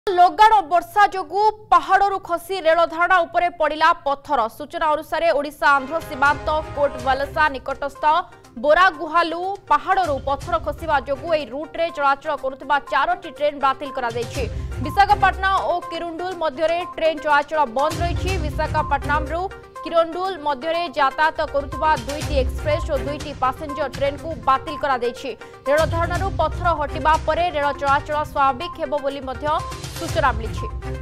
ଲଗାଣ ବର୍ଷା ଯୋଗୁଁ ପାହାଡ଼ରୁ ଖସି ରେଳ ଧାରଣା ଉପରେ ପଡ଼ିଲା ପଥର। ସୂଚନା ଅନୁସାରେ ଓଡ଼ିଶା ଆନ୍ଧ୍ର ସୀମାନ୍ତ କୋଟବଲସା ନିକଟସ୍ଥ ବୋରାଗୁହାଲୁ ପାହାଡ଼ରୁ ପଥର ଖସିବା ଯୋଗୁଁ ଏହି ରୁଟ୍ରେ ଚଳାଚଳ କରୁଥିବା 4ଟି ଟ୍ରେନ୍ ବାତିଲ କରାଯାଇଛି। ବିଶାଖାପାଟଣା ଓ କିରଣ୍ଡୁଲ ମଧ୍ୟରେ ଟ୍ରେନ୍ ଚଳାଚଳ ବନ୍ଦ ରହିଛି। ବିଶାଖାପାଟଣାରୁ किरंडुल मध्य यातायात करुवा 2टी एक्सप्रेस और 2टी पैसेंजर ट्रेन को बातिल करा देछि। रेल धारणा पत्थर हटिबा परे रेल चलाचल स्वाभाविक हेबो बोली मध्य सूचना मिली।